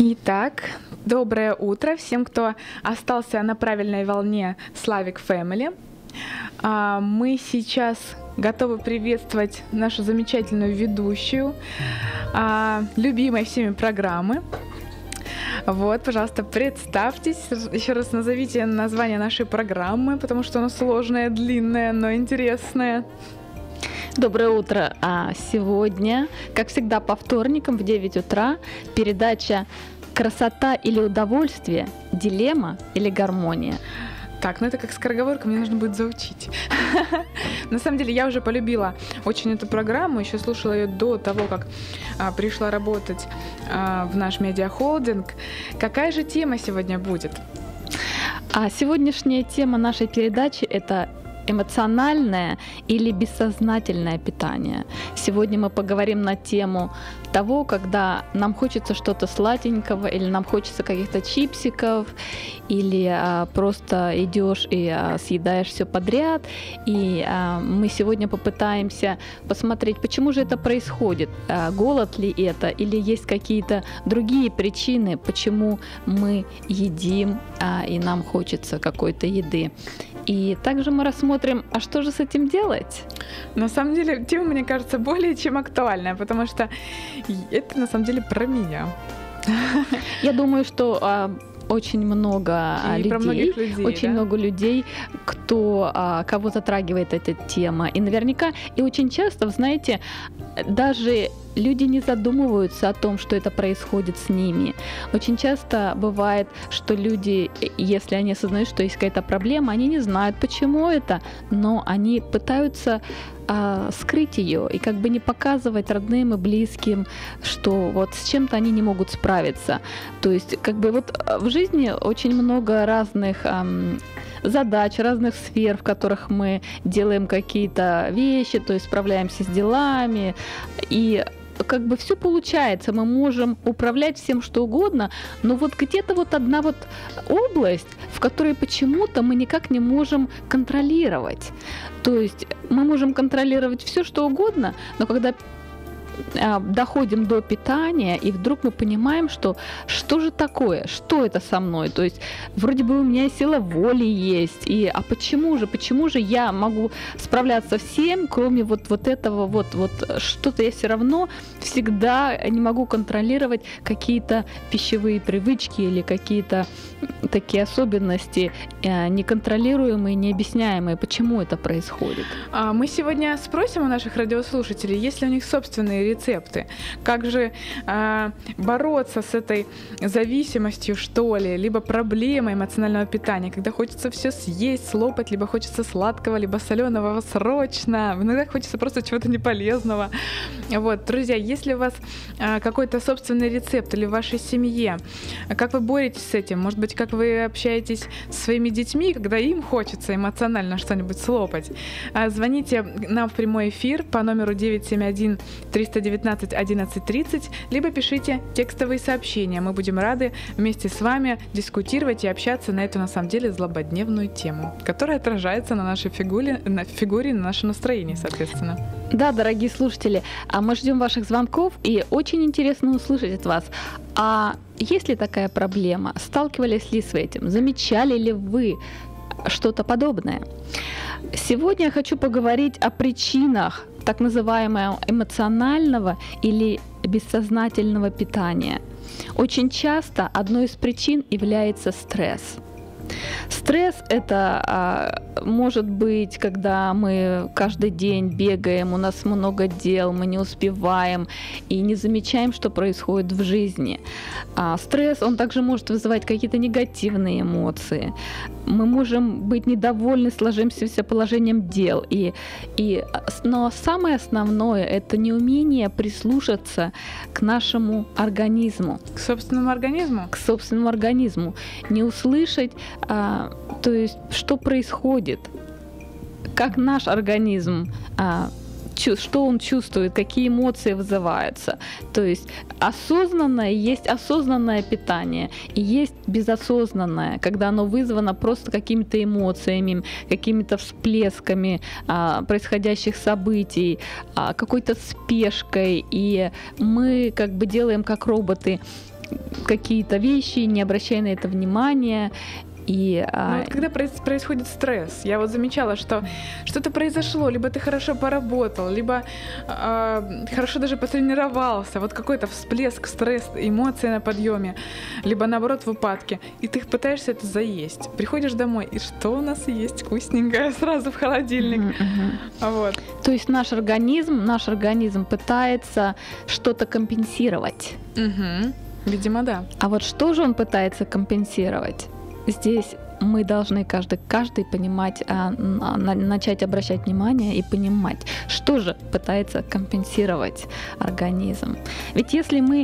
Итак, доброе утро всем, кто остался на правильной волне Slavic Family. Мы сейчас готовы приветствовать нашу замечательную ведущую любимой всеми программы. Вот, пожалуйста, представьтесь, еще раз назовите название нашей программы, потому что она сложная, длинная, но интересная. Доброе утро. Сегодня, как всегда, по вторникам в 9 утра передача «Красота или удовольствие? Дилемма или гармония?» Так, ну это как скороговорка, мне нужно будет заучить. На самом деле я уже полюбила очень эту программу, еще слушала ее до того, как пришла работать в наш медиахолдинг. Какая же тема сегодня будет? Сегодняшняя тема нашей передачи – это эмоциональное или бессознательное питание. Сегодня мы поговорим на тему того, когда нам хочется что-то сладенького, или нам хочется каких-то чипсиков, или просто идешь и съедаешь все подряд. И мы сегодня попытаемся посмотреть, почему же это происходит, голод ли это, или есть какие-то другие причины, почему мы едим и нам хочется какой-то еды. И также мы рассмотрим, а что же с этим делать? На самом деле, тема, мне кажется, более чем актуальная, потому что это на самом деле про меня. Я думаю, что очень много людей, кого затрагивает эта тема. И наверняка, и очень часто, вы знаете, даже люди не задумываются о том, что это происходит с ними. Очень часто бывает, что люди, если они осознают, что есть какая-то проблема, они не знают, почему это, но они пытаются скрыть ее и как бы не показывать родным и близким, что вот с чем-то они не могут справиться. То есть как бы вот в жизни очень много разных задач, разных сфер, в которых мы делаем какие-то вещи, то есть справляемся с делами, и как бы все получается, мы можем управлять всем что угодно, но вот где-то вот одна вот область, в которой почему-то мы никак не можем контролировать. То есть мы можем контролировать все что угодно, но когда доходим до питания, и вдруг мы понимаем, что же такое, что это со мной, то есть вроде бы у меня сила воли есть, почему же я могу справляться всем, кроме вот этого, вот что-то я все равно всегда не могу контролировать какие-то пищевые привычки или какие-то такие особенности неконтролируемые, необъясняемые, почему это происходит. Мы сегодня спросим у наших радиослушателей, есть ли у них собственные рецепты, как же бороться с этой зависимостью, что ли, либо проблемой эмоционального питания, когда хочется все съесть, слопать, либо хочется сладкого, либо соленого срочно, иногда хочется просто чего-то неполезного. Вот, друзья, есть ли у вас какой-то собственный рецепт или в вашей семье, как вы боретесь с этим? Может быть, как вы общаетесь со своими детьми, когда им хочется эмоционально что-нибудь слопать? Звоните нам в прямой эфир по номеру 971-319-1130, либо пишите текстовые сообщения. Мы будем рады вместе с вами дискутировать и общаться на эту, на самом деле, злободневную тему, которая отражается на нашей фигуре, на наше настроение, соответственно. Да, дорогие слушатели, мы ждем ваших звонков, и очень интересно услышать от вас. А есть ли такая проблема? Сталкивались ли с этим? Замечали ли вы что-то подобное? Сегодня я хочу поговорить о причинах так называемого эмоционального или бессознательного питания. Очень часто одной из причин является стресс. Стресс – это может быть, когда мы каждый день бегаем, у нас много дел, мы не успеваем и не замечаем, что происходит в жизни. Стресс, он также может вызывать какие-то негативные эмоции. Мы можем быть недовольны сложившимся положением дел. Но самое основное – это неумение прислушаться к нашему организму. К собственному организму? К собственному организму. Не услышать, то есть, что происходит, как наш организм, что он чувствует, какие эмоции вызываются. То есть осознанное есть осознанное питание, и есть безосознанное, когда оно вызвано просто какими-то эмоциями, какими-то всплесками происходящих событий, какой-то спешкой, и мы как бы делаем как роботы, какие-то вещи, не обращая на это внимания. И, вот когда происходит стресс, я вот замечала, что что-то произошло, либо ты хорошо поработал, либо хорошо даже потренировался, вот какой-то всплеск, стресс, эмоции на подъеме, либо наоборот в упадке, и ты пытаешься это заесть. Приходишь домой, и что у нас есть вкусненькое сразу в холодильник. Вот. То есть наш организм пытается что-то компенсировать. Видимо, да. А вот что же он пытается компенсировать? Здесь мы должны каждый понимать, начать обращать внимание и понимать, что же пытается компенсировать организм. Ведь если мы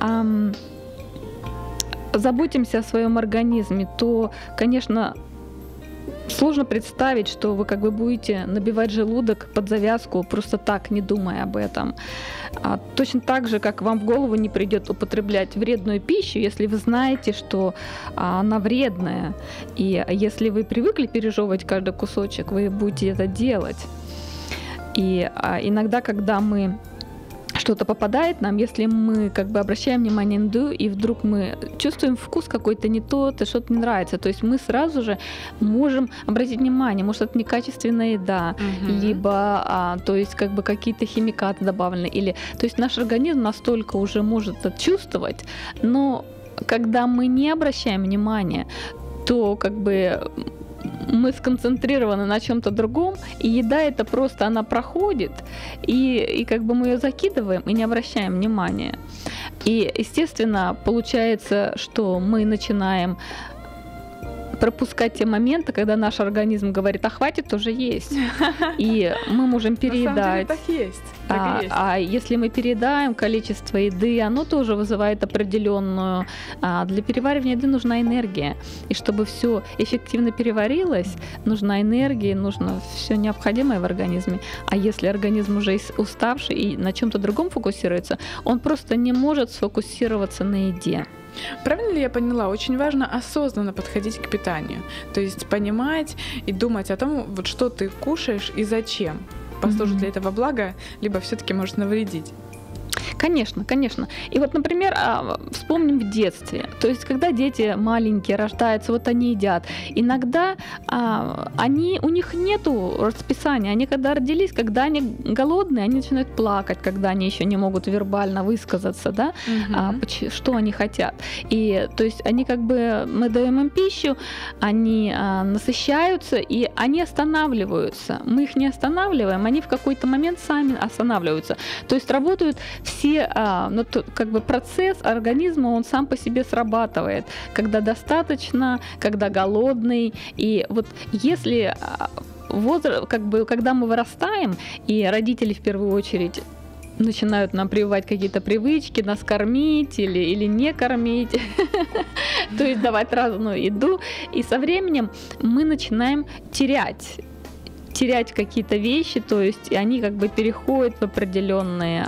заботимся о своем организме, то, конечно, сложно представить, что вы как бы будете набивать желудок под завязку, просто так, не думая об этом. Точно так же, как вам в голову не придет употреблять вредную пищу, если вы знаете, что она вредная. И если вы привыкли пережевывать каждый кусочек, вы будете это делать. И иногда, когда что-то попадает нам, если мы как бы обращаем внимание на еду, и вдруг мы чувствуем вкус какой-то не тот, и что-то не нравится, то есть мы сразу же можем обратить внимание, может, это некачественная еда, либо то есть как бы какие-то химикаты добавлены, или, то есть наш организм настолько уже может это чувствовать, но когда мы не обращаем внимания, то как бы мы сконцентрированы на чем-то другом, и еда это просто, она проходит, и как бы мы ее закидываем и не обращаем внимания. И, естественно, получается, что мы начинаем пропускать те моменты, когда наш организм говорит, хватит уже есть. И мы можем переедать. На самом деле так есть. А если мы переедаем количество еды, оно тоже вызывает определенную... Для переваривания еды нужна энергия. И чтобы все эффективно переварилось, нужна энергия, нужно все необходимое в организме. А если организм уже уставший и на чем-то другом фокусируется, он просто не может сфокусироваться на еде. Правильно ли я поняла? Очень важно осознанно подходить к питанию. То есть понимать и думать о том, вот что ты кушаешь и зачем. Послужит ли это во благо, либо все-таки может навредить. Конечно, конечно. И вот, например, вспомним в детстве. То есть, когда дети маленькие рождаются, вот они едят. Иногда у них нету расписания. Они когда родились, когда они голодные, они начинают плакать, когда они еще не могут вербально высказаться, да, что они хотят. И то есть они как бы, мы даем им пищу, они насыщаются, и они останавливаются. Мы их не останавливаем, они в какой-то момент сами останавливаются. То есть работают все, как бы процесс организма, он сам по себе срабатывает, когда достаточно, когда голодный. И вот если как бы, когда мы вырастаем, и родители в первую очередь начинают нам прививать какие-то привычки, нас кормить или не кормить, то есть давать разную еду, и со временем мы начинаем терять какие-то вещи, то есть они как бы переходят в определенные...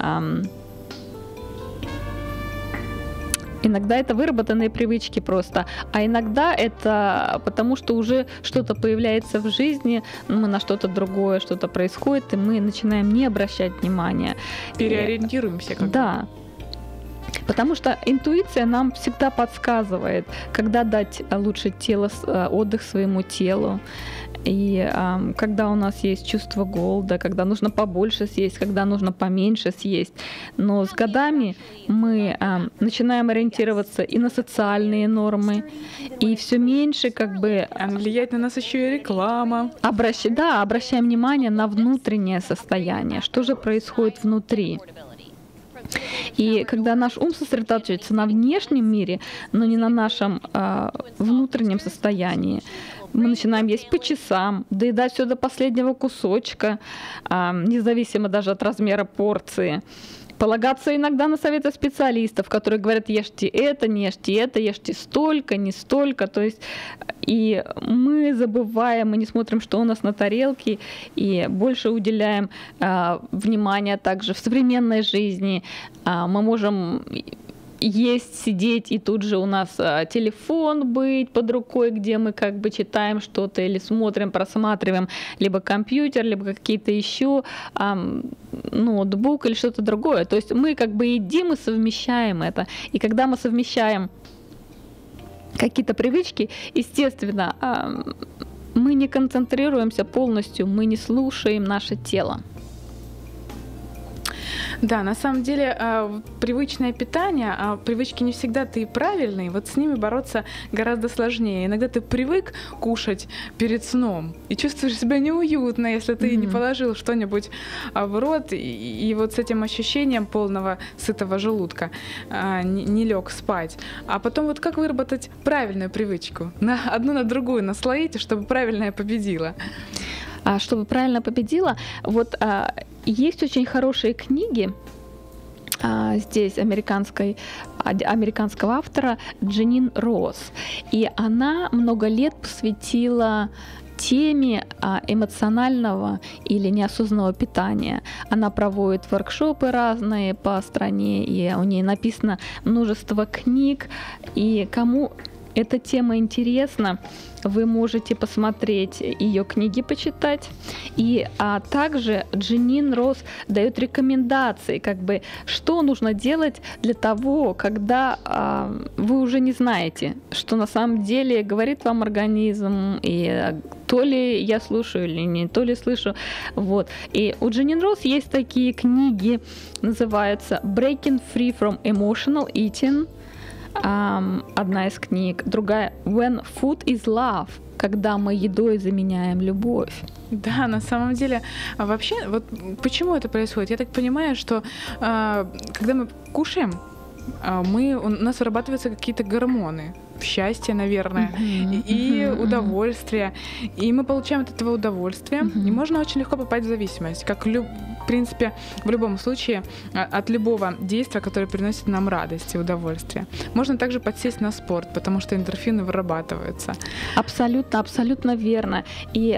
Иногда это выработанные привычки просто, а иногда это потому, что уже что-то появляется в жизни, мы на что-то другое, что-то происходит, и мы начинаем не обращать внимания. Переориентируемся как-то. Да. Потому что интуиция нам всегда подсказывает, когда дать лучше отдых своему телу. И когда у нас есть чувство голода, когда нужно побольше съесть, когда нужно поменьше съесть. Но с годами мы начинаем ориентироваться и на социальные нормы, и все меньше как бы... Влияет на нас еще и реклама. Обращаем внимание на внутреннее состояние, что же происходит внутри. И когда наш ум сосредотачивается на внешнем мире, но не на нашем внутреннем состоянии, мы начинаем есть по часам, доедать все до последнего кусочка, независимо даже от размера порции. Полагаться иногда на советы специалистов, которые говорят, ешьте это, не ешьте это, ешьте столько, не столько. То есть и мы забываем, мы не смотрим, что у нас на тарелке, и больше уделяем внимания также в современной жизни. Мы можем есть, сидеть, и тут же у нас телефон быть под рукой, где мы как бы читаем что-то или смотрим, просматриваем либо компьютер, либо какие-то еще ноутбук или что-то другое. То есть мы как бы едим и совмещаем это. И когда мы совмещаем какие-то привычки, естественно, мы не концентрируемся полностью, мы не слушаем наше тело. Да, на самом деле привычное питание, а привычки не всегда-то и правильные, вот с ними бороться гораздо сложнее. Иногда ты привык кушать перед сном и чувствуешь себя неуютно, если ты не положил что-нибудь в рот и вот с этим ощущением полного сытого желудка не лег спать. А потом вот как выработать правильную привычку? Одну на другую наслоить, чтобы правильная победила. Чтобы правильно победила, вот есть очень хорошие книги здесь американского автора Дженнин Росс, и она много лет посвятила теме эмоционального или неосознанного питания. Она проводит воркшопы разные по стране, и у нее написано множество книг, и кому эта тема интересна, вы можете посмотреть ее книги, почитать. И также Дженнин Росс дает рекомендации, как бы, что нужно делать для того, когда вы уже не знаете, что на самом деле говорит вам организм, и то ли я слушаю или не то ли слышу. Вот. И у Дженнин Росс есть такие книги, называются «Breaking Free from Emotional Eating», одна из книг, другая «When Food is Love», когда мы едой заменяем любовь. Да, на самом деле, вообще, вот почему это происходит? Я так понимаю, что когда мы кушаем, у нас вырабатываются какие-то гормоны, счастье, наверное, и удовольствие. И мы получаем от этого удовольствие, и можно очень легко попасть в зависимость, как в принципе, в любом случае, от любого действия, которое приносит нам радость и удовольствие. Можно также подсесть на спорт, потому что эндорфины вырабатываются. Абсолютно, абсолютно верно. И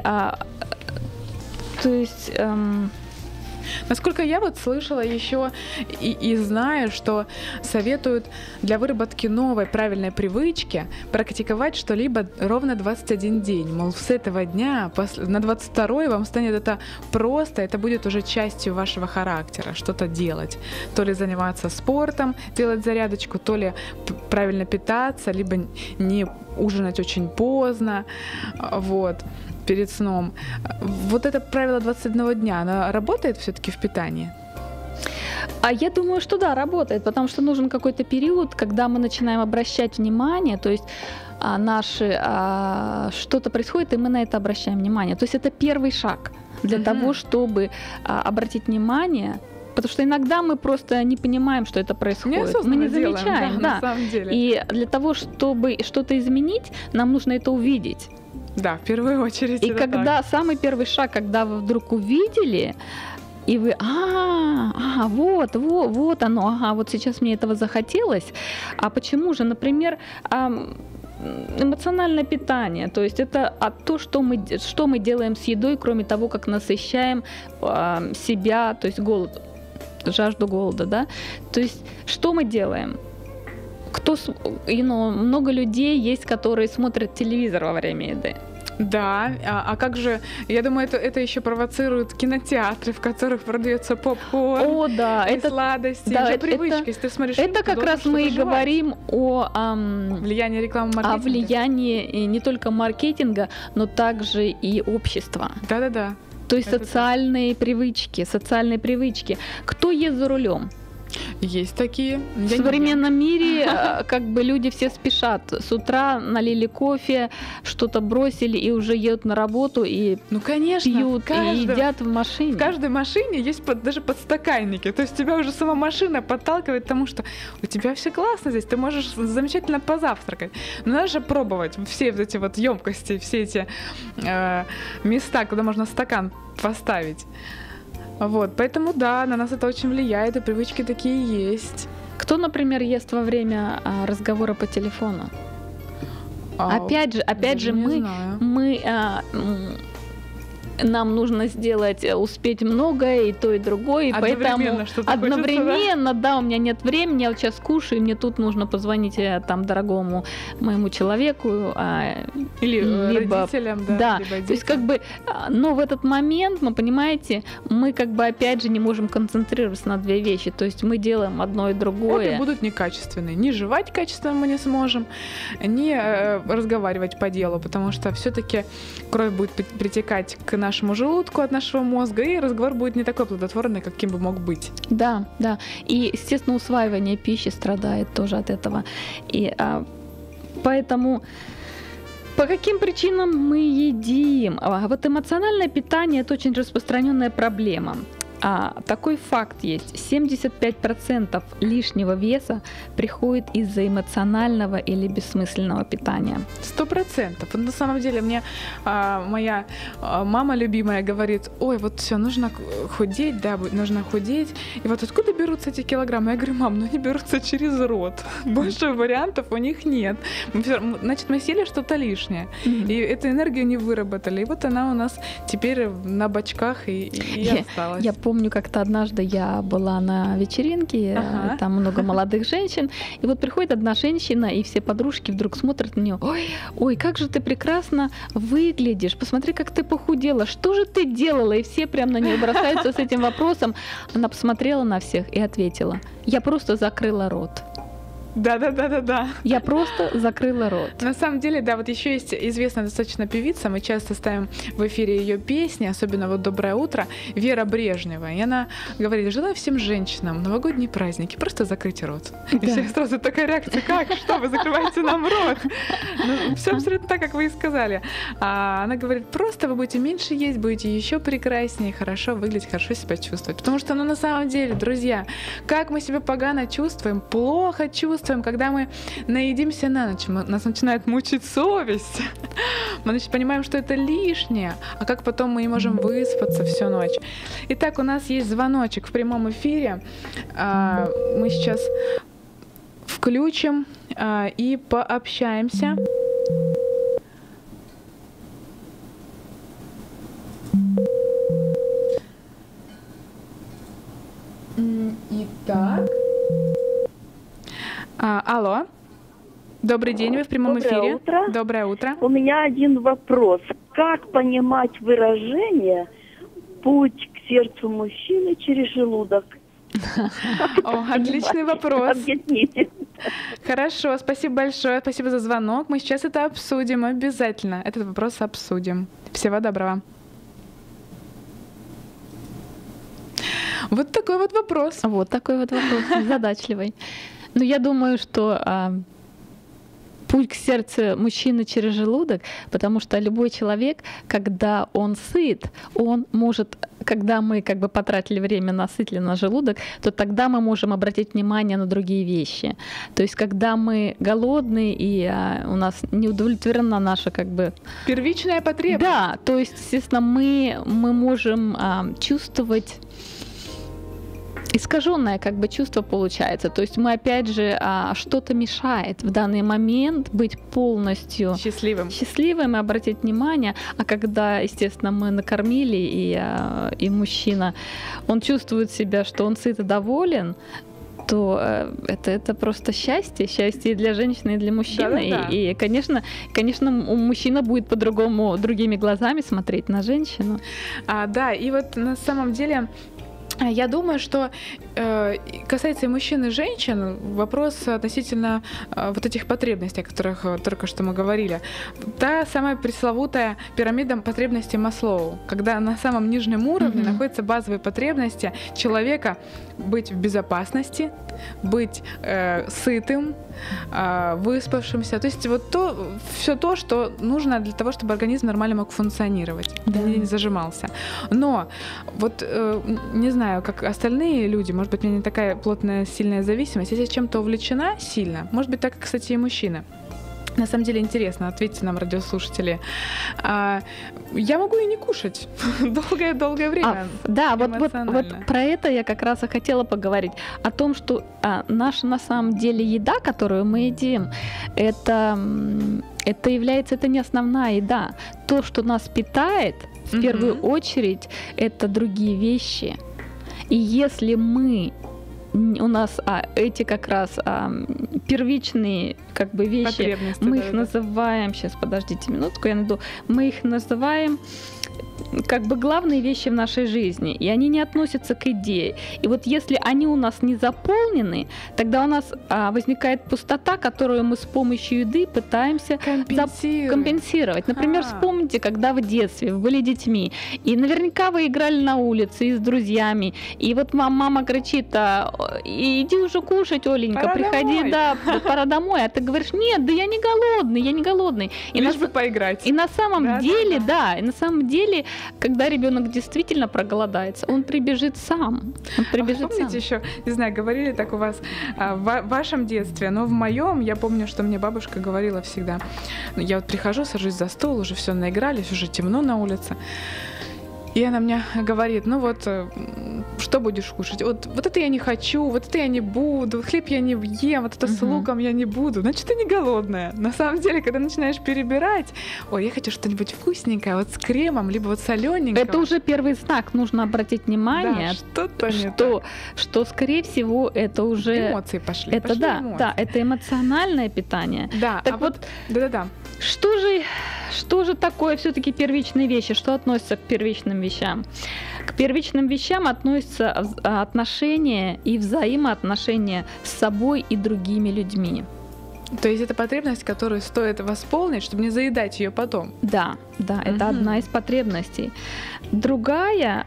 то есть... Насколько я вот слышала еще и знаю, что советуют для выработки новой правильной привычки практиковать что-либо ровно 21 день. Мол, с этого дня на 22-й вам станет это просто, это будет уже частью вашего характера, что-то делать. То ли заниматься спортом, делать зарядочку, то ли правильно питаться, либо не ужинать очень поздно. Вот. Перед сном. Вот это правило 21 дня, оно работает все-таки в питании? Я думаю, что да, работает, потому что нужен какой-то период, когда мы начинаем обращать внимание, то есть что-то происходит, и мы на это обращаем внимание. То есть это первый шаг для того, чтобы обратить внимание. Потому что иногда мы просто не понимаем, что это происходит. Мы не замечаем. Да, на самом деле. И для того, чтобы что-то изменить, нам нужно это увидеть. Да, в первую очередь. И когда так. Самый первый шаг, когда вы вдруг увидели, и вы, вот оно, вот сейчас мне этого захотелось. А почему же, например, эмоциональное питание, то есть это то, что мы делаем с едой, кроме того, как насыщаем себя, то есть жажду голода, да? То есть что мы делаем? Много людей есть, которые смотрят телевизор во время еды. Да, а как же, я думаю, это еще провоцирует кинотеатры, в которых продается попкорн, сладости, да, это привычка, если ты смотришь это фильм, как раз мы и говорим о влиянии рекламы, маркетинга. О влиянии не только маркетинга, но также и общества. Да. То есть социальные привычки. Кто ест за рулем? Есть такие. В современном мире как бы люди все спешат. С утра налили кофе, что-то бросили и уже едут на работу и пьют, и едят в машине. В каждой машине есть даже подстаканники. То есть тебя уже сама машина подталкивает к тому, что у тебя все классно здесь, ты можешь замечательно позавтракать. Но надо же пробовать все вот эти вот емкости, все эти места, куда можно стакан поставить. Вот, поэтому да, на нас это очень влияет, и привычки такие есть. Кто, например, ест во время разговора по телефону? нам нужно сделать, успеть многое, и то, и другое, и поэтому одновременно, да, у меня нет времени, я вот сейчас кушаю, и мне тут нужно позвонить там дорогому моему человеку, или родителям, да, то есть как бы, но в этот момент, мы, понимаете, мы как бы опять же не можем концентрироваться на две вещи, то есть мы делаем одно и другое. Обе будут некачественные, не жевать качественно мы не сможем, не разговаривать по делу, потому что все-таки кровь будет притекать к нашему желудку от нашего мозга, и разговор будет не такой плодотворный, каким бы мог быть. Да, да. И, естественно, усваивание пищи страдает тоже от этого. И поэтому по каким причинам мы едим? Вот эмоциональное питание – это очень распространенная проблема. Такой факт есть. 75% лишнего веса приходит из-за эмоционального или бессмысленного питания. 100%. На самом деле мне моя мама любимая говорит: ой, вот все, нужно худеть, да, нужно худеть. И вот откуда берутся эти килограммы? Я говорю: мам, ну они берутся через рот. Больше вариантов у них нет. Значит, мы съели что-то лишнее. И эту энергию не выработали. И вот она у нас теперь на бочках и осталась. Я помню, как-то однажды я была на вечеринке, там много молодых женщин, и вот приходит одна женщина, и все подружки вдруг смотрят на нее: ой, как же ты прекрасно выглядишь, посмотри, как ты похудела, что же ты делала? И все прям на нее бросаются с этим вопросом. Она посмотрела на всех и ответила: я просто закрыла рот. Да. Я просто закрыла рот. На самом деле, да, вот еще есть известная достаточно певица, мы часто ставим в эфире ее песни, особенно вот «Доброе утро», Вера Брежнева. И она говорит: желаю всем женщинам новогодние праздники, просто закрыть рот. Да. И все сразу такая реакция: как? Что, вы закрываете нам рот? Ну, все абсолютно так, как вы и сказали. Она говорит: просто вы будете меньше есть, будете еще прекраснее, хорошо выглядеть, хорошо себя чувствовать. Потому что, на самом деле, друзья, как мы себя погано чувствуем, плохо чувствуем, когда мы наедимся на ночь, нас начинает мучить совесть. Мы понимаем, что это лишнее, а как потом мы не можем выспаться всю ночь. Итак, у нас есть звоночек в прямом эфире. Мы сейчас включим и пообщаемся. Итак. Алло. Добрый день, вы в прямом эфире. Утро. Доброе утро. У меня один вопрос. Как понимать выражение «путь к сердцу мужчины через желудок»? Отличный вопрос. Объясните. Хорошо, спасибо большое, спасибо за звонок. Мы сейчас это обсудим, обязательно этот вопрос обсудим. Всего доброго. Вот такой вот вопрос. Задачливый. Но я думаю, что путь к сердцу мужчины через желудок, потому что любой человек, когда он сыт, он может, когда мы как бы потратили время насытили на желудок, то тогда мы можем обратить внимание на другие вещи. То есть когда мы голодны и у нас не удовлетворена наша как бы первичная потребность. Да, то есть, естественно, мы можем чувствовать искаженное как бы чувство получается. То есть мы опять же что-то мешает в данный момент быть полностью счастливым и обратить внимание. А когда, естественно, мы накормили и мужчина, он чувствует себя, что он сыт и доволен, то это просто счастье и для женщины, и для мужчины. Да. И конечно, мужчина будет по-другому, другими глазами смотреть на женщину. Да, и вот на самом деле я думаю, что касается и мужчин, и женщин, вопрос относительно вот этих потребностей, о которых только что мы говорили. Та самая пресловутая пирамида потребностей Маслоу, когда на самом нижнем уровне находятся базовые потребности человека: быть в безопасности, быть сытым, выспавшимся. То есть вот все то, что нужно для того, чтобы организм нормально мог функционировать, не зажимался. Но вот не знаю, как остальные люди, может быть, у меня не такая плотная, сильная зависимость. Если я чем-то увлечена сильно, может быть, так, кстати, и мужчины. На самом деле интересно, ответьте нам, радиослушатели. Я могу и не кушать долгое время. Вот про это я как раз и хотела поговорить. О том, что наша на самом деле еда, которую мы едим, это не основная еда. То, что нас питает, В первую очередь это другие вещи. И если у нас эти как раз первичные как бы вещи, мы их называем, сейчас подождите минутку, я найду, мы их называем как бы главные вещи в нашей жизни, и они не относятся к идее. И вот если они у нас не заполнены, тогда у нас возникает пустота, которую мы с помощью еды пытаемся компенсировать. Например, вспомните, когда в детстве вы были детьми, и наверняка вы играли на улице и с друзьями, и вот мама кричит: иди уже кушать, Оленька, пора приходи, домой. Да, пора домой, а ты говоришь: нет, да я не голодный. И лишь бы поиграть. И на самом деле, и на самом деле, когда ребенок действительно проголодается, он прибежит сам. Помните еще, не знаю, говорили так у вас в вашем детстве, но в моем, я помню, что мне бабушка говорила всегда. Я вот прихожу, сажусь за стол, уже все наигрались, уже темно на улице. И она мне говорит: ну вот, что будешь кушать? Вот это я не хочу, вот это я не буду, хлеб я не ем, вот это с луком я не буду. Значит, ты не голодная. На самом деле, когда начинаешь перебирать: ой, я хочу что-нибудь вкусненькое, вот с кремом, либо вот солененькое. Это уже первый знак, нужно обратить внимание, что, скорее всего, это уже... Эмоции пошли. Это это эмоциональное питание. Да, так да. Что же такое все-таки первичные вещи? Что относится к первичным вещам? К первичным вещам относятся отношения и взаимоотношения с собой и другими людьми. То есть это потребность, которую стоит восполнить, чтобы не заедать ее потом. Да, это одна из потребностей. Другая...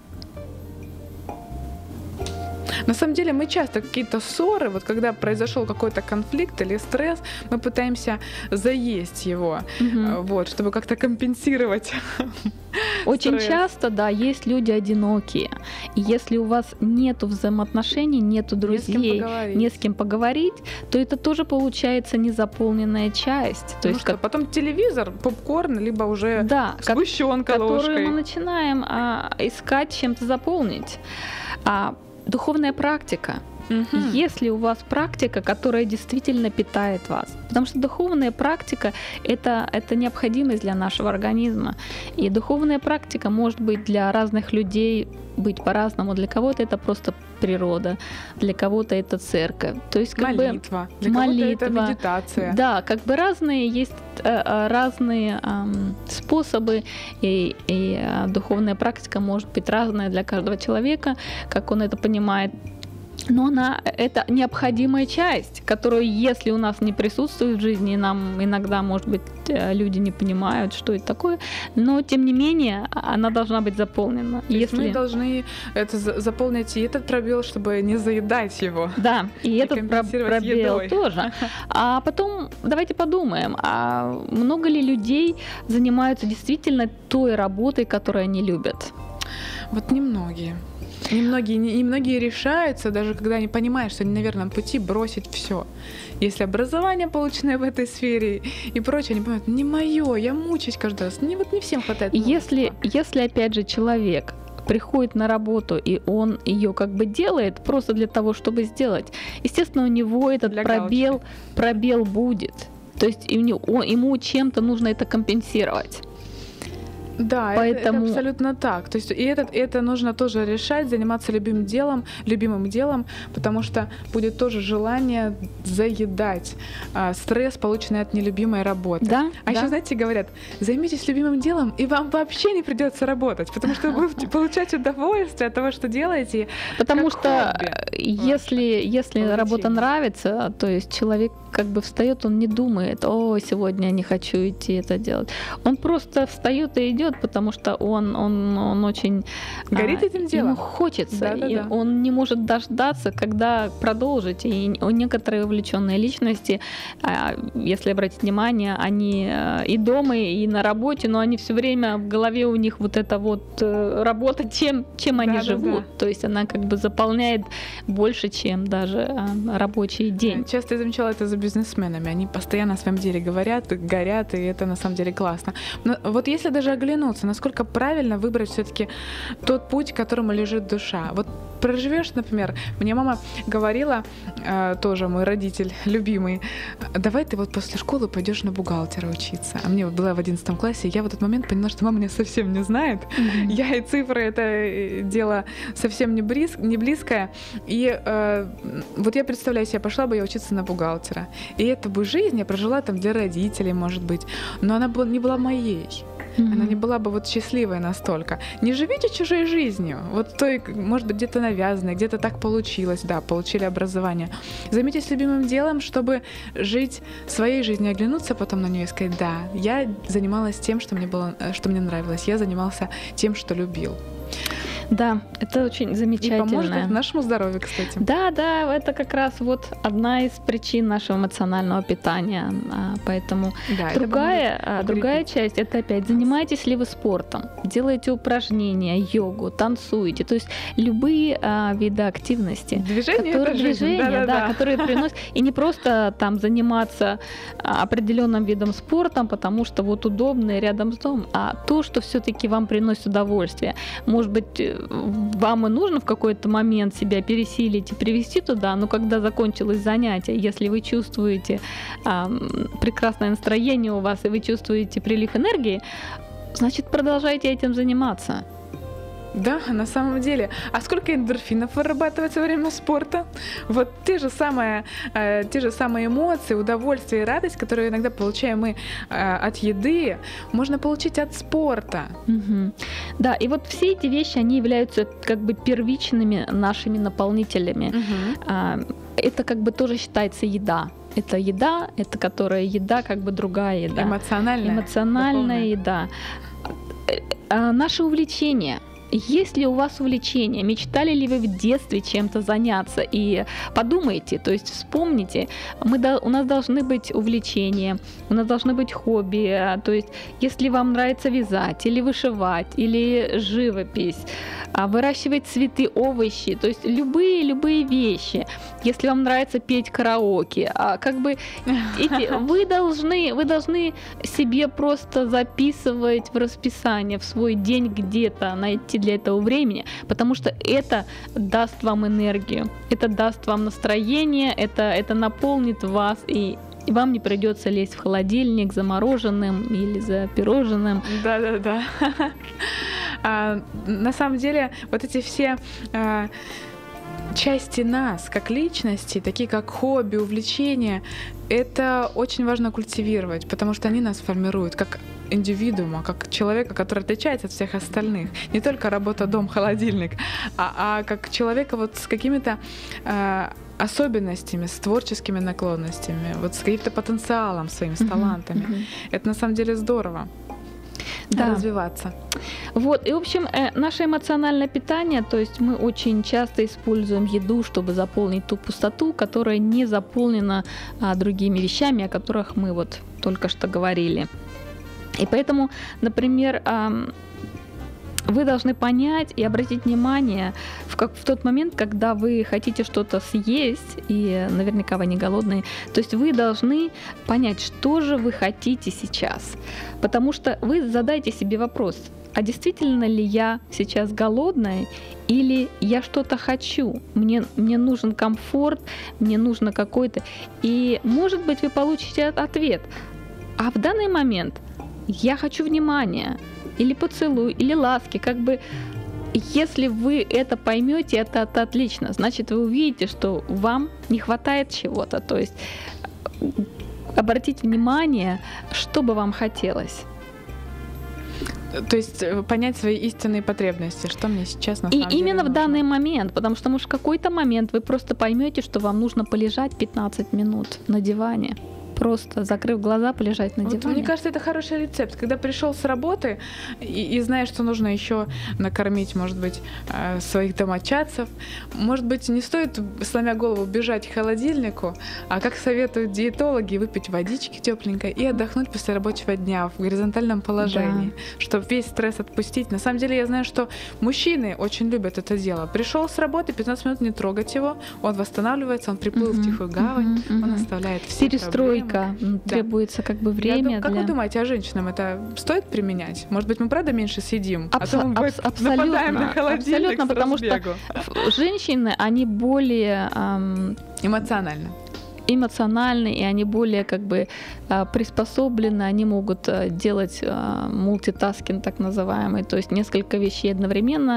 На самом деле мы часто какие-то ссоры, вот когда произошел какой-то конфликт или стресс, мы пытаемся заесть его, вот, чтобы как-то компенсировать. Очень часто, есть люди одинокие. И если у вас нету взаимоотношений, нету друзей, не с кем поговорить, то это тоже получается незаполненная часть. То есть потом телевизор, попкорн, либо уже сгущенка ложкой. Которую мы начинаем искать чем-то заполнить. Духовная практика. Если у вас практика, которая действительно питает вас, потому что духовная практика это необходимость для нашего организма, и духовная практика может быть для разных людей быть по-разному. Для кого-то это просто природа, для кого-то это церковь, то есть молитва, для кого-то это медитация. Да, как бы есть разные способы, и духовная практика может быть разная для каждого человека, как он это понимает. Но это необходимая часть, которую, если у нас не присутствует в жизни, нам иногда, может быть, люди не понимают, что это такое, но, тем не менее, она должна быть заполнена. Мы должны заполнить и этот пробел, чтобы не заедать его. Да, и этот пробел тоже. А потом давайте подумаем, много ли людей занимаются действительно той работой, которую они любят? Вот немногие. Немногие решаются, даже когда они понимают, что они на верном пути, бросить все. Если образование, полученное в этой сфере и прочее, они понимают: не мое, я мучаюсь каждый раз. Не всем хватает. Если опять же человек приходит на работу, и он ее как бы делает просто для того, чтобы сделать, естественно, у него этот пробел будет. То есть ему чем-то нужно это компенсировать. Да, это абсолютно так. То есть и это нужно тоже решать, заниматься любимым делом, потому что будет тоже желание заедать стресс, полученный от нелюбимой работы. Да, еще, знаете, говорят: займитесь любимым делом, и вам вообще не придется работать, потому что вы получаете удовольствие от того, что делаете. Потому что если работа нравится, то есть человек как бы встает, он не думает: о, сегодня я не хочу идти это делать. Он просто встает и идет, потому что он очень горит этим делом. Ему хочется, он не может дождаться, когда продолжить. И некоторые увлеченные личности, если обратить внимание, они и дома, и на работе, но они все время в голове у них вот эта вот работа, чем они живут. То есть она как бы заполняет больше, чем даже рабочий день. Часто я замечала это за бизнесменами. Они постоянно о своем деле говорят, горят, и это на самом деле классно. Но вот если даже оглянуться, насколько правильно выбрать все-таки тот путь, к которому лежит душа. Вот проживешь, например, мне мама говорила, тоже мой родитель любимый, давай ты вот после школы пойдешь на бухгалтера учиться. А мне было в 11 классе, я в этот момент поняла, что мама меня совсем не знает. Я и цифры — это дело совсем не близкое. И вот я представляю себе, пошла бы я учиться на бухгалтера. И эту бы жизнь я прожила там для родителей, может быть, но она не была моей. Она не была бы вот счастливой настолько. Не живите чужой жизнью. Вот той, может быть, где-то навязанной, где-то так получилось. Да, получили образование. Займитесь любимым делом, чтобы жить своей жизнью, оглянуться потом на нее и сказать: да, я занималась тем, что мне нравилось. Я занимался тем, что любил. Да, это очень замечательно. И поможет нашему здоровью, кстати. Да, это как раз вот одна из причин нашего эмоционального питания. Поэтому да, другая часть — это опять занимаетесь ли вы спортом, делаете упражнения, йогу, танцуете, то есть любые виды активности, которые приносят, и не просто там заниматься определенным видом спорта, потому что вот удобно и рядом с домом, а то, что все-таки вам приносит удовольствие. Может быть, вам и нужно в какой-то момент себя пересилить и привести туда, но когда закончилось занятие, если вы чувствуете прекрасное настроение у вас и вы чувствуете прилив энергии, значит, продолжайте этим заниматься. Да, на самом деле. А сколько эндорфинов вырабатывается во время спорта? Вот те же самые эмоции, удовольствие и радость, которые иногда получаем мы от еды, можно получить от спорта. Угу. Да, и вот все эти вещи, они являются как бы первичными нашими наполнителями. Угу. Это как бы тоже считается еда. Это еда, это которая еда, как бы другая еда. Эмоциональная еда. Наше увлечение. Есть ли у вас увлечение? Мечтали ли вы в детстве чем-то заняться? И подумайте, то есть вспомните, у нас должны быть увлечения, у нас должны быть хобби. То есть если вам нравится вязать, или вышивать, или живопись, выращивать цветы, овощи, то есть любые вещи. Если вам нравится петь караоке, как бы вы должны себе просто записывать в расписание, в свой день где-то, найти для этого времени, потому что это даст вам энергию, это даст вам настроение, это наполнит вас, и вам не придется лезть в холодильник за мороженым или за пирожным. Да. На самом деле, вот эти все части нас, как личности, такие как хобби, увлечения, это очень важно культивировать, потому что они нас формируют как индивидуума, как человека, который отличается от всех остальных. Не только работа, дом, холодильник, а как человека вот с какими-то особенностями, с творческими наклонностями, вот с каким-то потенциалом своим, с талантами. Это на самом деле здорово. Развиваться. Вот, и в общем, наше эмоциональное питание, то есть мы очень часто используем еду, чтобы заполнить ту пустоту, которая не заполнена другими вещами, о которых мы вот только что говорили. И поэтому, например, вы должны понять и обратить внимание в тот момент, когда вы хотите что-то съесть, и наверняка вы не голодные, то есть вы должны понять, что же вы хотите сейчас. Потому что вы задайте себе вопрос: а действительно ли я сейчас голодная, или я что-то хочу? Мне нужен комфорт, мне нужно какой-то... И, может быть, вы получите ответ: а в данный момент я хочу внимания, или поцелуй, или ласки, как бы. Если вы это поймете, это отлично. Значит, вы увидите, что вам не хватает чего-то. То есть обратите внимание, что бы вам хотелось. То есть понять свои истинные потребности, что мне сейчас на самом деле именно нужно. В данный момент, потому что, может, в какой-то момент вы просто поймете, что вам нужно полежать 15 минут на диване. Просто закрыв глаза, полежать на диване. Мне кажется, это хороший рецепт. Когда пришел с работы и знаешь, что нужно еще накормить, может быть, своих домочадцев, может быть, не стоит, сломя голову, бежать к холодильнику, а, как советуют диетологи, выпить водички тепленькой и отдохнуть после рабочего дня в горизонтальном положении, чтобы весь стресс отпустить. На самом деле, я знаю, что мужчины очень любят это дело. Пришел с работы, 15 минут не трогать его, он восстанавливается, он приплыл в тихую гавань, он оставляет все перестройка физика, требуется как бы время. Как вы думаете, а женщинам это стоит применять? Может быть, мы правда меньше сидим? А то мы нападаем на холодильник абсолютно, потому что женщины, они более эмоциональны, и они более как бы приспособлены, они могут делать мультитаскинг так называемый, то есть несколько вещей одновременно,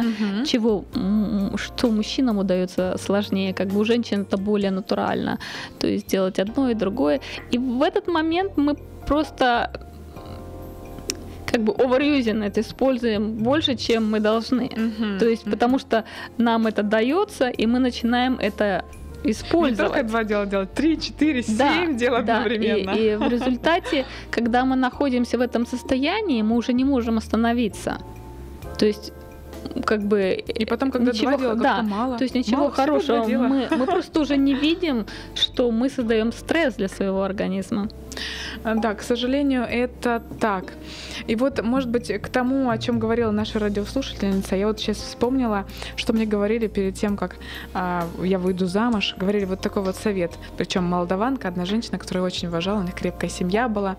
что мужчинам удается сложнее, как бы у женщин это более натурально, то есть делать одно и другое. И в этот момент мы просто как бы overusing это используем больше, чем мы должны. То есть потому что нам это дается, и мы начинаем это использовать. Не только 2 дела делать, 3, 4, 7 дел одновременно. И в результате, когда мы находимся в этом состоянии, мы уже не можем остановиться. То есть как бы... И потом, когда ничего, 2 дела, как-то мало. То есть ничего мало хорошего. Мы просто уже не видим, что мы создаем стресс для своего организма. Да, к сожалению, это так. И вот, может быть, к тому, о чем говорила наша радиослушательница, я вот сейчас вспомнила, что мне говорили перед тем, как я выйду замуж, говорили вот такой вот совет. Причем молдаванка, одна женщина, которую я очень уважала, у них крепкая семья была,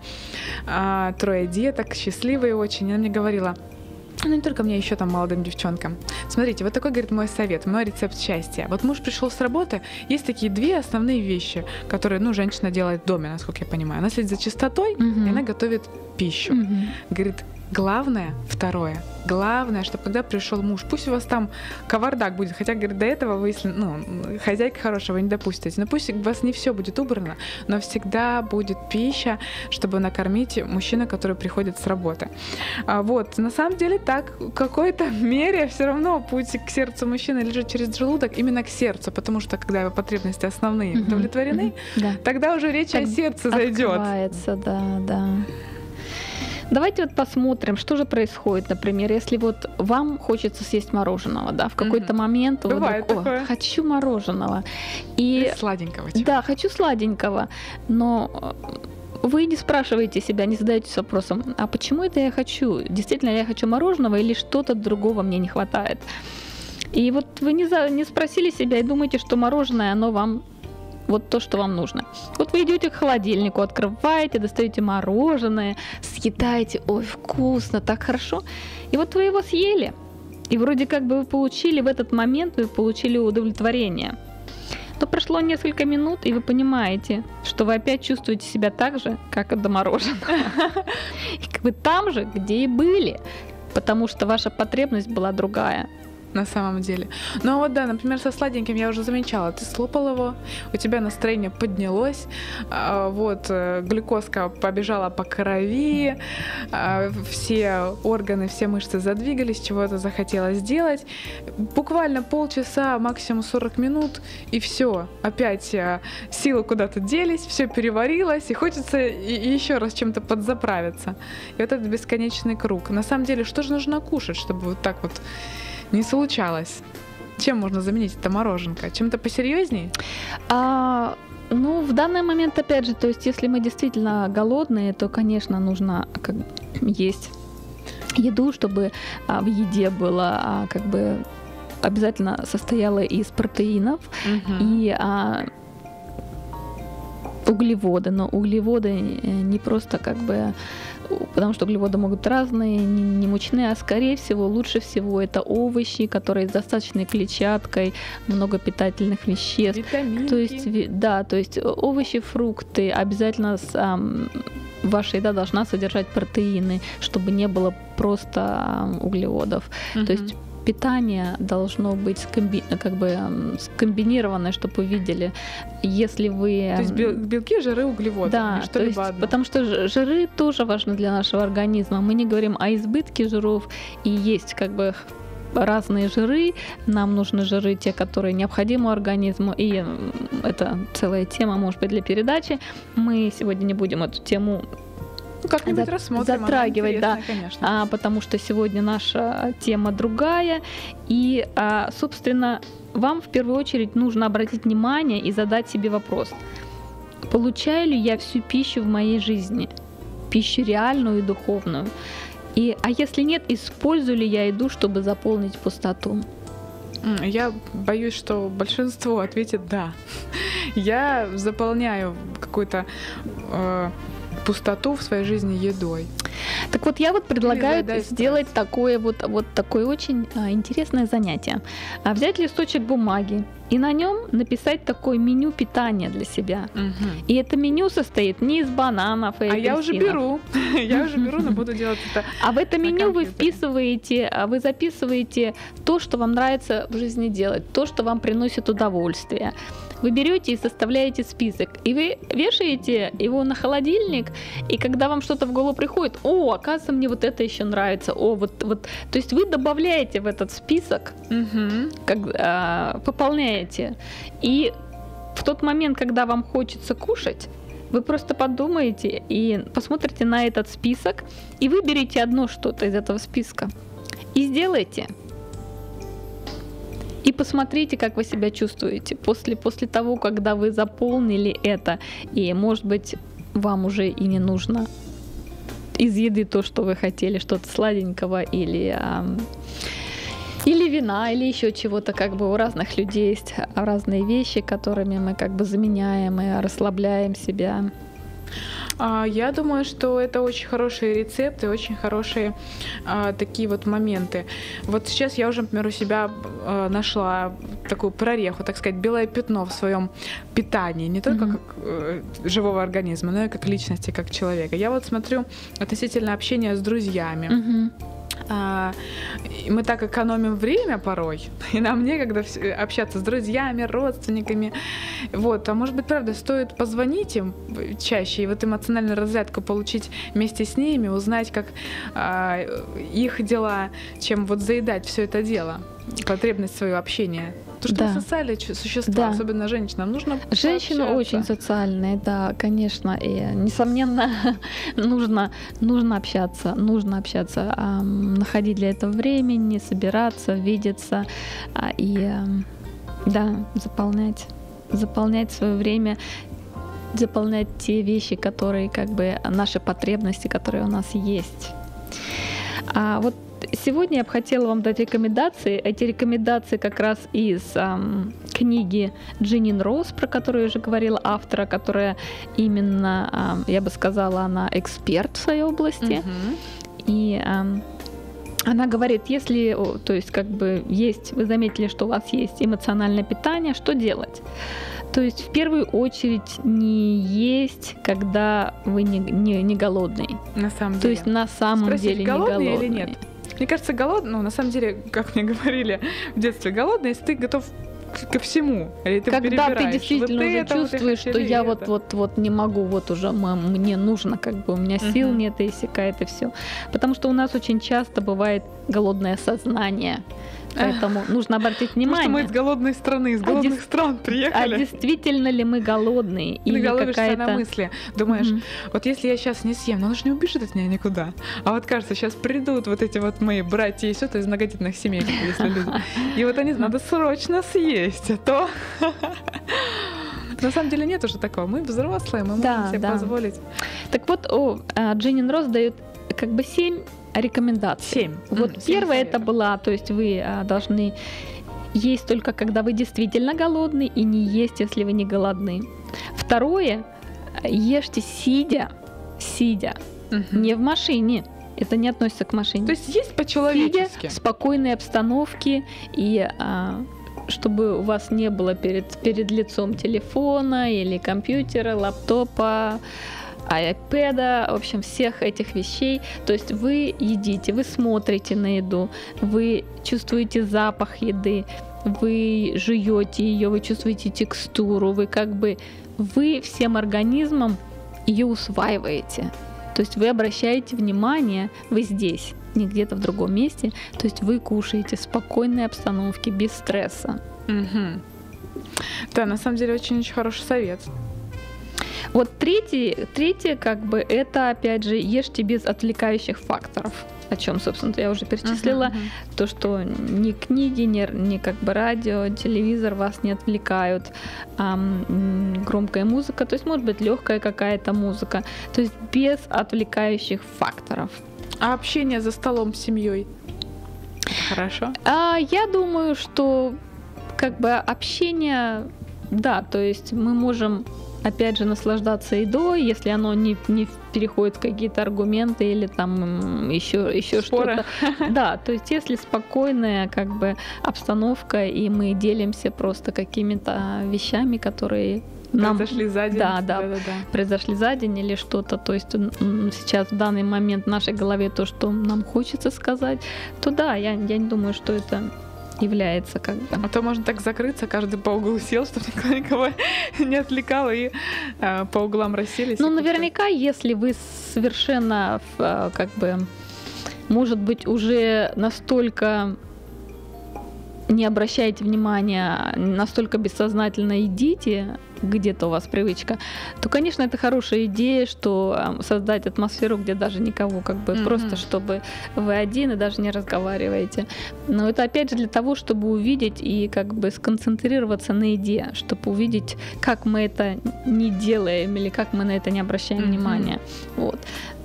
3 деток, счастливые очень. И она мне говорила, ну не только мне, еще там молодым девчонкам. Смотрите, вот такой, говорит, мой совет, мой рецепт счастья. Вот муж пришел с работы, есть такие 2 основные вещи, которые, ну, женщина делает в доме, насколько я понимаю. Она следит за чистотой, и она готовит пищу. Говорит, главное, второе, главное, чтобы когда пришел муж, пусть у вас там кавардак будет, хотя, говорит, до этого вы, если, хозяйка хорошего не допустите, но пусть у вас не все будет убрано, но всегда будет пища, чтобы накормить мужчину, который приходит с работы. Вот, на самом деле так, в какой-то мере все равно путь к сердцу мужчины лежит через желудок, именно к сердцу, потому что когда его потребности основные удовлетворены, тогда уже речь о сердце зайдет. Открывается, да. Давайте вот посмотрим, что же происходит, например, если вот вам хочется съесть мороженого, да, в какой-то момент вы вдруг, хочу мороженого. И сладенького. Да, хочу сладенького, но вы не спрашиваете себя, не задаетесь вопросом, а почему это я хочу? Действительно ли я хочу мороженого или что-то другого мне не хватает? И вот вы не спросили себя и думаете, что мороженое, оно вам вот то, что вам нужно. Вот вы идете к холодильнику, открываете, достаете мороженое, съедаете, ой, вкусно, так хорошо. И вот вы его съели. И вроде как бы вы получили в этот момент, вы получили удовлетворение. Но прошло несколько минут, и вы понимаете, что вы опять чувствуете себя так же, как и до мороженого. И вы там же, где и были, потому что ваша потребность была другая. На самом деле. Ну вот да, например, со сладеньким я уже замечала, ты слопал его, у тебя настроение поднялось, вот глюкозка побежала по крови, все органы, все мышцы задвигались, чего-то захотелось сделать. Буквально полчаса, максимум 40 минут, и все, опять силы куда-то делись, все переварилось, и хочется еще раз чем-то подзаправиться. И вот этот бесконечный круг. На самом деле, что же нужно кушать, чтобы вот так вот не случалось? Чем можно заменить это мороженка? Чем-то посерьезней? Ну, в данный момент, опять же, то есть, если мы действительно голодные, то, конечно, нужно есть еду, чтобы в еде было как бы обязательно состояла из протеинов и углеводы. Но углеводы не просто как бы... Потому что углеводы могут быть разные, не мучные, а скорее всего, лучше всего это овощи, которые с достаточной клетчаткой, много питательных веществ. Витаминки. То есть, да, то есть овощи, фрукты, обязательно ваша еда должна содержать протеины, чтобы не было просто углеводов. То есть питание должно быть скомбинированное, чтобы вы видели. Если вы... То есть белки, жиры, углеводы, да, что-либо есть, одно. Потому что жиры тоже важны для нашего организма. Мы не говорим о избытке жиров, и есть как бы разные жиры. Нам нужны жиры, те, которые необходимы организму, и это целая тема, может быть, для передачи. Мы сегодня не будем эту тему как-нибудь рассмотрим, затрагивать, да, конечно. Потому что сегодня наша тема другая, и, собственно, вам в первую очередь нужно обратить внимание и задать себе вопрос: получаю ли я всю пищу в моей жизни, пищу реальную и духовную, а если нет, использую ли я еду, чтобы заполнить пустоту? Я боюсь, что большинство ответит «да». Я заполняю какую-то пустоту в своей жизни едой. Так вот, я вот предлагаю сделать такое такое очень интересное занятие. Взять листочек бумаги и на нем написать такое меню питания для себя. И это меню состоит не из бананов и апельсинов. Я уже беру, но буду делать это. А в это меню вы вы записываете то, что вам нравится в жизни делать, то, что вам приносит удовольствие. Вы берете и составляете список, и вы вешаете его на холодильник, и когда вам что-то в голову приходит, оказывается, мне вот это еще нравится, то есть вы добавляете в этот список, пополняете, и в тот момент, когда вам хочется кушать, вы просто подумаете и посмотрите на этот список, и выберите одно что-то из этого списка, и сделайте. И посмотрите, как вы себя чувствуете после того, когда вы заполнили это. И, может быть, вам уже и не нужно из еды то, что вы хотели, что-то сладенького или вина, или еще чего-то. Как бы у разных людей есть разные вещи, которыми мы как бы заменяем и расслабляем себя. Я думаю, что это очень хорошие рецепты, очень хорошие такие вот моменты. Вот сейчас я уже, например, у себя нашла такую прореху, так сказать, белое пятно в своем питании, не только как живого организма, но и как личности, как человека. Я вот смотрю относительно общения с друзьями. Мы так экономим время порой, и нам некогда общаться с друзьями, родственниками. Вот. А может быть, правда, стоит позвонить им чаще и вот эмоциональную разрядку получить вместе с ними, узнать, как их дела, чем вот заедать все это дело, потребность свое общения. Потому что мы социальные существа, особенно женщинам, нужно Женщины очень социальные, да, конечно, и, несомненно, нужно общаться, находить для этого времени, собираться, видеться и, заполнять свое время, заполнять те вещи, которые, как бы, наши потребности, которые у нас есть. Вот сегодня я бы хотела вам дать рекомендации. Эти рекомендации как раз из книги Дженнин Роуз, про которую я уже говорила, автора, которая именно, я бы сказала, она эксперт в своей области. И она говорит, если, то есть как бы есть, вы заметили, что у вас есть эмоциональное питание, что делать? То есть в первую очередь не есть, когда вы не голодный. На самом деле. То есть на самом деле не голодный или нет? Мне кажется, голодный, на самом деле, как мне говорили в детстве, голодный, если ты готов ко всему. Или ты когда ты действительно уже чувствуешь, что я вот не могу, вот уже мне нужно, как бы у меня сил нет, и иссякает, и все. Потому что у нас очень часто бывает голодное сознание. Поэтому нужно обратить внимание. Потому что мы из голодной страны, из голодных стран приехали. А действительно ли мы голодные? Или голодишься на мысли. Думаешь, вот если я сейчас не съем, но он же не убежит от меня никуда. А вот кажется, сейчас придут вот эти вот мои братья и сестры из многодетных семей, если люди. И вот они, надо срочно съесть, а то... На самом деле нет уже такого. Мы взрослые, мы можем себе позволить. Так вот, Дженнин Роуз дает как бы 7 рекомендаций. 7. Вот первая это была, то есть вы должны есть только когда вы действительно голодны, и не есть, если вы не голодны. Второе, ешьте сидя, не в машине. Это не относится к машине. То есть есть по-человечески. Сидя в спокойной обстановке и чтобы у вас не было перед лицом телефона или компьютера, лаптопа, iPad, в общем, всех этих вещей. То есть вы едите, вы смотрите на еду, вы чувствуете запах еды, вы жуете ее, вы чувствуете текстуру, вы всем организмом ее усваиваете. То есть вы обращаете внимание, вы здесь, не где-то в другом месте. То есть вы кушаете в спокойной обстановке, без стресса. Да, на самом деле очень-очень хороший совет. Вот третье, как бы, это, опять же, ешьте без отвлекающих факторов, о чем, собственно, я уже перечислила. То, что ни книги, ни как бы радио, телевизор вас не отвлекают, громкая музыка, то есть, может быть, легкая какая-то музыка, то есть без отвлекающих факторов. А общение за столом с семьей? Хорошо? Я думаю, что как бы общение Да, то есть мы можем, опять же, наслаждаться едой, если оно не переходит в какие-то аргументы или там еще что-то. Да, то есть если спокойная как бы обстановка, и мы делимся просто какими-то вещами, которые произошли за день. Да, произошли за день или что-то. То есть сейчас в данный момент в нашей голове то, что нам хочется сказать, то да, я не думаю, что это является как бы. А то можно так закрыться, каждый по углу сел, чтобы никого не отвлекало, и по углам расселись. Ну, наверняка, если вы совершенно как бы, может быть, уже настолько не обращаете внимания, настолько бессознательно едите, где-то у вас привычка, то, конечно, это хорошая идея, что создать атмосферу, где даже никого, как бы просто чтобы вы один и даже не разговариваете. Но это опять же для того, чтобы увидеть и как бы сконцентрироваться на еде, чтобы увидеть, как мы это не делаем или как мы на это не обращаем внимания. Вот.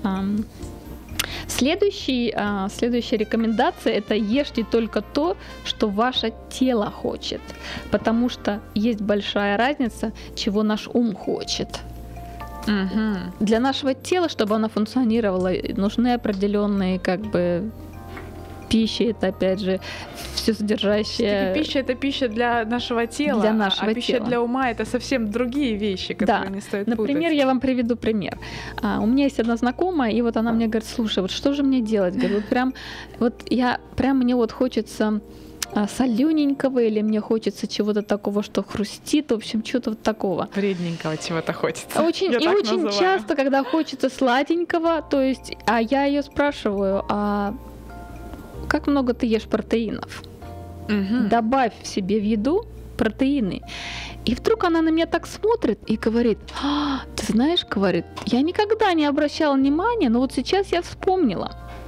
Следующая рекомендация – это ешьте только то, что ваше тело хочет, потому что есть большая разница, чего наш ум хочет. Для нашего тела, чтобы оно функционировало, нужны определенные как бы пищи, это опять же все содержащее. Пища — это пища для нашего тела, а пища для ума — это совсем другие вещи, которые не стоит путать. Например, я вам приведу пример. У меня есть одна знакомая, и вот она мне говорит: слушай, вот что же мне делать? Говорю, мне вот хочется солёненького, или мне хочется чего-то такого, что хрустит, в общем, чего-то вот такого. Вредненького чего-то хочется. Очень часто, когда хочется сладенького, то есть, а я ее спрашиваю, как много ты ешь протеинов? Добавь в себе в еду протеины. И вдруг она на меня так смотрит и говорит: ты знаешь, говорит, я никогда не обращала внимания, но вот сейчас я вспомнила.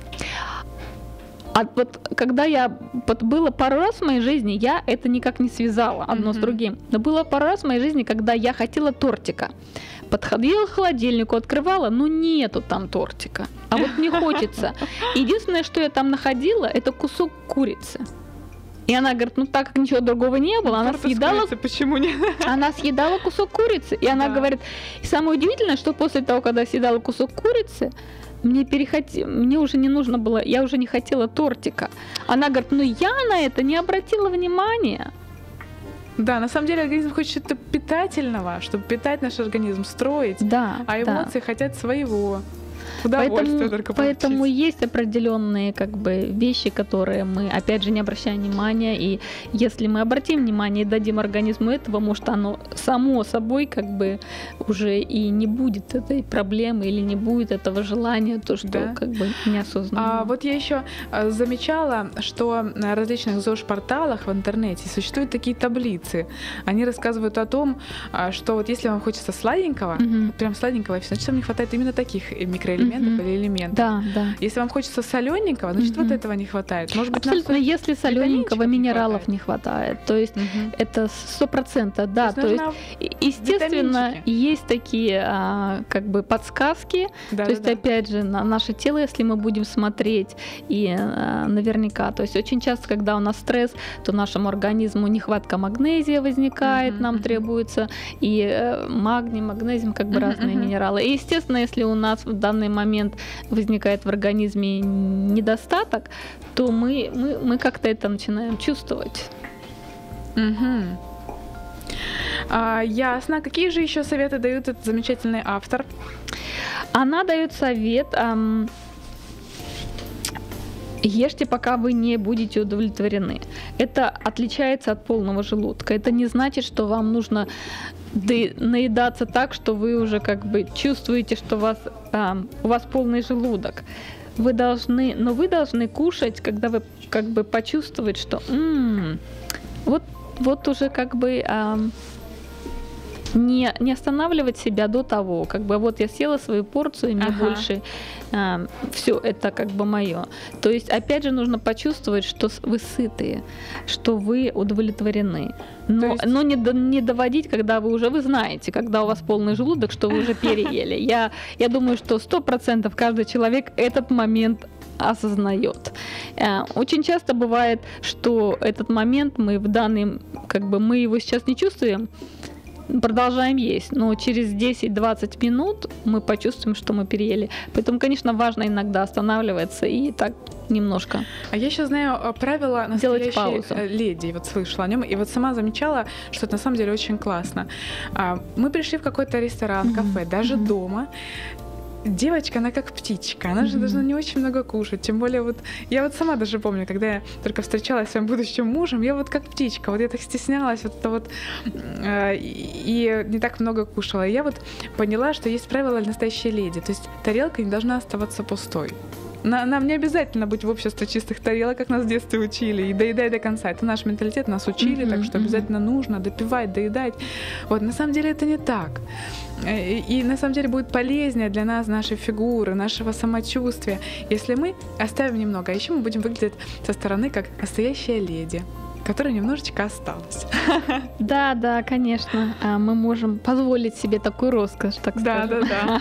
А вот когда было пару раз в моей жизни, я это никак не связала одно с другим. Но было пару раз в моей жизни, когда я хотела тортика. Подходила к холодильнику, открывала, но нету там тортика. А вот мне хочется. Единственное, что я там находила, это кусок курицы. И она говорит, так как ничего другого не было, она съедала... Почему нет? Она съедала кусок курицы. И она говорит, и самое удивительное, что после того, когда я съедала кусок курицы, мне уже не нужно было, я уже не хотела тортика. Она говорит, я на это не обратила внимания. Да, на самом деле организм хочет что-то питательного, чтобы питать наш организм, строить, а эмоции хотят своего. Поэтому есть определенные как бы вещи, которые мы, опять же, не обращаем внимания. И если мы обратим внимание и дадим организму этого, может, оно само собой как бы уже и не будет этой проблемы или не будет этого желания, то, что как бы неосознанно. Вот я еще замечала, что на различных ЗОЖ-порталах в интернете существуют такие таблицы. Они рассказывают о том, что вот если вам хочется сладенького, прям сладенького, значит, вам не хватает именно таких микроэлементов или элементов. Да. Если вам хочется солененького, значит, вот этого не хватает. Может быть, абсолютно, если солененького, минералов не хватает. То есть это 100%, да. То есть естественно, есть такие как бы подсказки. То есть, опять же, на наше тело, если мы будем смотреть, и наверняка, то есть очень часто, когда у нас стресс, то нашему организму нехватка магнезия возникает, нам требуется и магний, магнезий, как бы разные минералы. И, естественно, если у нас в данный момент возникает в организме недостаток, то мы как-то это начинаем чувствовать. Ясно. Какие же еще советы дает этот замечательный автор? Она дает совет: ешьте, пока вы не будете удовлетворены. Это отличается от полного желудка. Это не значит, что вам нужно наедаться так, что вы уже как бы чувствуете, что у вас полный желудок. Вы должны кушать, когда вы как бы почувствуете, что вот уже как бы не останавливать себя до того, как бы вот я съела свою порцию, и мне больше все это как бы мое. То есть опять же нужно почувствовать, что вы сытые, что вы удовлетворены. Но не доводить, когда вы знаете, когда у вас полный желудок, что вы уже переели. Я думаю, что 100% каждый человек этот момент осознает. Очень часто бывает, что этот момент мы в данный, мы его сейчас не чувствуем, продолжаем есть, но через 10-20 минут мы почувствуем, что мы переели. Поэтому, конечно, важно иногда останавливаться и так немножко. А я еще знаю правило настоящей леди, вот слышала о нем, и вот сама замечала, что это на самом деле очень классно. Мы пришли в какой-то ресторан, кафе, даже дома. Девочка, она как птичка, она же должна не очень много кушать, тем более вот я вот сама даже помню, когда я только встречалась с своим будущим мужем, я вот как птичка, вот я так стеснялась, вот это вот и не так много кушала. И я вот поняла, что есть правило настоящей леди, то есть тарелка не должна оставаться пустой. Нам не обязательно быть в обществе чистых тарелок, как нас в детстве учили, и доедай до конца. Это наш менталитет, нас учили, так что обязательно нужно допивать, доедать. Вот, на самом деле это не так. И на самом деле будет полезнее для нас, нашей фигуры, нашего самочувствия, если мы оставим немного, а еще мы будем выглядеть со стороны как настоящая леди, которая немножечко осталась. Да, конечно. Мы можем позволить себе такую роскошь, так скажем. Да.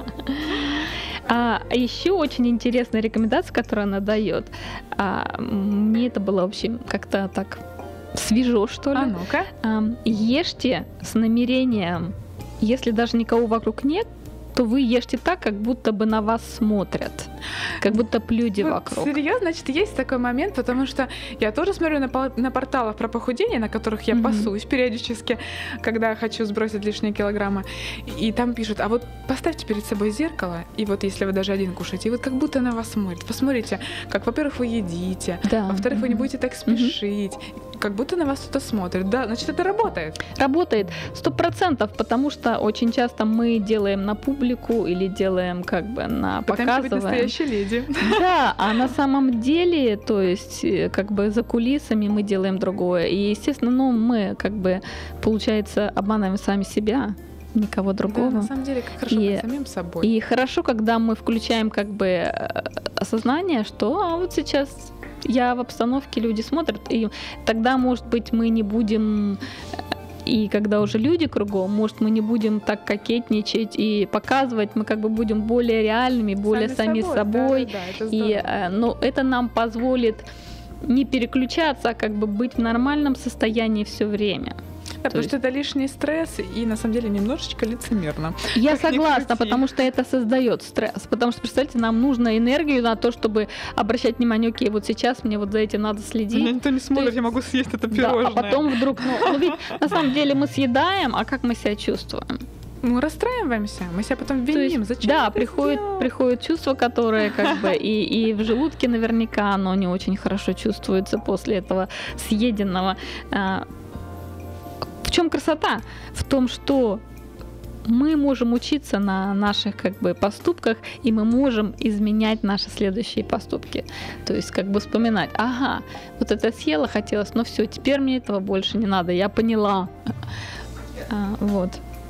А еще очень интересная рекомендация, которую она дает. Мне это было, в общем, как-то так свежо, что ли. А ну-ка. Ешьте с намерением. Если даже никого вокруг нет, то вы ешьте так, как будто бы на вас смотрят, как будто бы люди вокруг. Серьезно? Значит, есть такой момент, потому что я тоже смотрю на порталах про похудение, на которых я пасусь периодически, когда хочу сбросить лишние килограммы, и там пишут, а вот поставьте перед собой зеркало, и вот если вы даже один кушаете, и вот как будто на вас смотрят. Посмотрите, как, во-первых, вы едите, во-вторых, вы не будете так спешить, как будто на вас кто-то смотрит. Да, значит, это работает. Работает 100%, потому что очень часто мы делаем на публику или делаем на показываем. Быть настоящей леди. Да, а на самом деле, то есть за кулисами мы делаем другое. И, естественно, мы получается, обманываем сами себя, никого другого. Да, на самом деле, как хорошо быть самим собой. И хорошо, когда мы включаем осознание, что вот сейчас я в обстановке, люди смотрят, и тогда, может быть, мы не будем, и когда уже люди кругом, может, мы не будем так кокетничать и показывать, мы будем более реальными, более сами собой. Да, и, но это нам позволит не переключаться, а быть в нормальном состоянии все время. Да, потому что это лишний стресс и на самом деле немножечко лицемерно. Я согласна, потому что это создает стресс. Потому что, представьте, нам нужно энергию на то, чтобы обращать внимание, окей, вот сейчас мне вот за этим надо следить. Меня никто не смотрит, я могу съесть это пирожное. Да, а потом вдруг, ведь на самом деле мы съедаем, а как мы себя чувствуем? Мы расстраиваемся, мы себя потом виним. Зачем? Да, приходит чувство, которое и в желудке наверняка оно не очень хорошо чувствуется после этого съеденного. В чем красота? В том, что мы можем учиться на наших поступках, и мы можем изменять наши следующие поступки. То есть вспоминать, вот это съела, хотелось, но все, теперь мне этого больше не надо, я поняла. Вот.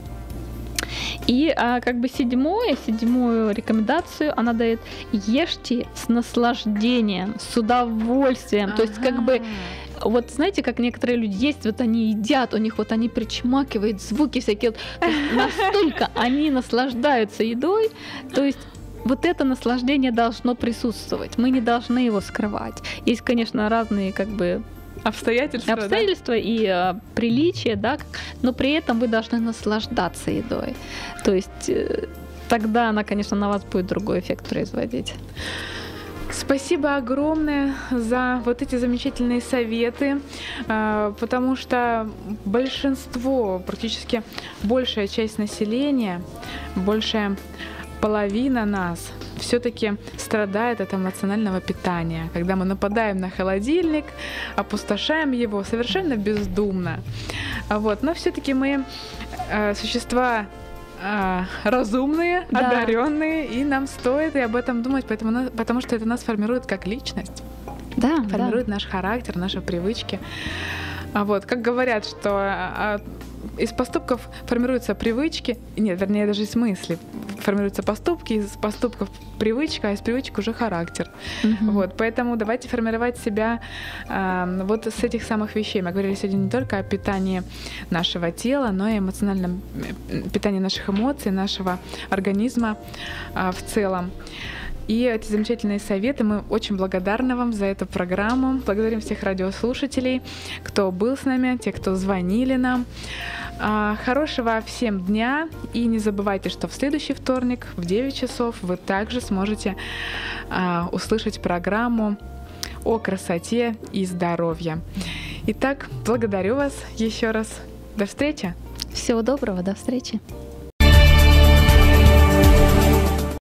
И седьмую рекомендацию она дает: ешьте с наслаждением, с удовольствием. То есть вот знаете, как некоторые люди есть, вот они едят, у них они причмакивают, звуки всякие, настолько они наслаждаются едой, то есть вот это наслаждение должно присутствовать, мы не должны его скрывать. Есть, конечно, разные обстоятельства и приличия, да, но при этом вы должны наслаждаться едой. То есть тогда она, конечно, на вас будет другой эффект производить. Спасибо огромное за вот эти замечательные советы, потому что большинство, практически большая часть населения, большая половина нас все-таки страдает от эмоционального питания, когда мы нападаем на холодильник, опустошаем его совершенно бездумно. Но все-таки мы существа разумные, одаренные, и нам стоит и об этом думать, потому что это нас формирует как личность, формирует наш характер, наши привычки. Как говорят, что из поступков формируются привычки, даже из мыслей формируются поступки, из поступков привычка, а из привычек уже характер. Поэтому давайте формировать себя с этих самых вещей. Мы говорили сегодня не только о питании нашего тела, но и эмоциональном питании наших эмоций, нашего организма в целом. и эти замечательные советы. Мы очень благодарны вам за эту программу. Благодарим всех радиослушателей, кто был с нами, те, кто звонили нам. Хорошего всем дня. И не забывайте, что в следующий вторник в 9 часов вы также сможете услышать программу о красоте и здоровье. Итак, благодарю вас еще раз. До встречи. Всего доброго, до встречи.